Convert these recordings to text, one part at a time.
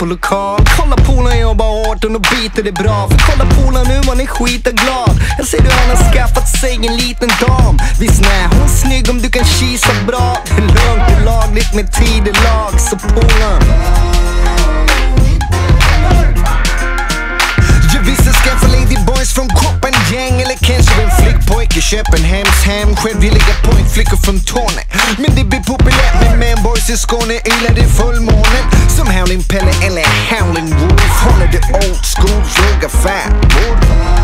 på lokal. Kolla polaren jobbar hårt och biter det bra. För kolla polaren nu, man är skitaglad. Jag ser du han har skaffat sig en liten dam. Visst nej, hon är snygg om du kan kisa bra. Det är lugnt, det är lagligt med tid i lag. Så polaren, jag visste skaffa ladyboys från Koppangäng. Eller kanske en flickpojk i Köpenhamns hem. Självvilliga pojkflickor från Torne. Men det blir populärt med manboys i Skåne. Ylar det fullmånen som Howling Pelle eller Howling Wolf. Håller det old school, fråga farmor.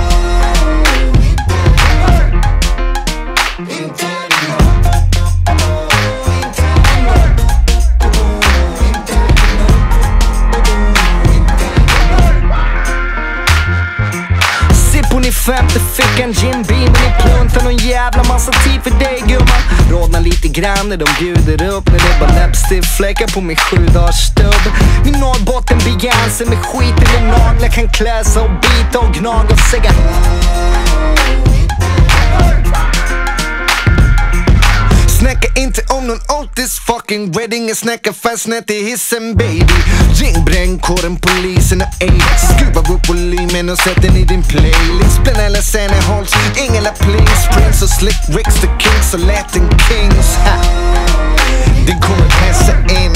I femte fickan Jim Beam i pluntan och en jävla massa tid för dig gumman. Rådnar lite grann när de bjuder upp. När det bara läppstiftfläckar på min 7 dagars stubb. Min Norrbotten begänser med skit eller naglar. Kan kläsa och bita och gnaga och säga snacka inte om någon Otis fucking wedding. Jag snackar fastnät i hissen baby. Ring brännkåren, polisen och aids. Skruva upp volymen och sätt den i din playlist. Bland alla scener hålls Ingela Plings, Prince och Slick Ricks, The Kings och Latin Kings. Ha. Den kommer passa in.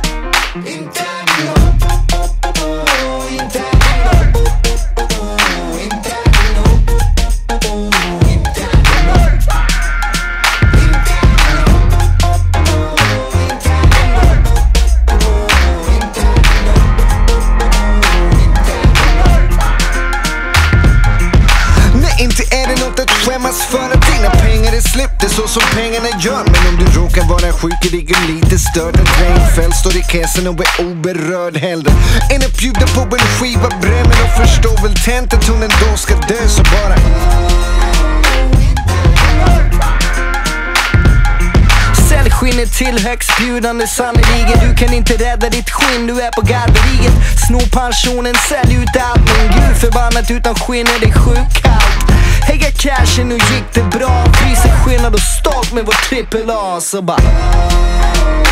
Inte är det något att skämmas för att dina pengar är släppte så som pengarna gör. Men om du råkar vara sjuk är det lite stört att Rensfeldt står i kassen och är oberörd hellre än att bjuda på en skiva brämmen och förstår väl tänt att hon ändå ska dö så bara. Sälj skinnet till högstbjudande sannoliken. Du kan inte rädda ditt skinn, du är på galleriet. Snå pensionen, sälj ut allt. Men gud förbannat utan skinn är det sjukt kallt. Hägga cashen, nu gick det bra. Priset skillnad och stolt med vår AAA. Så bara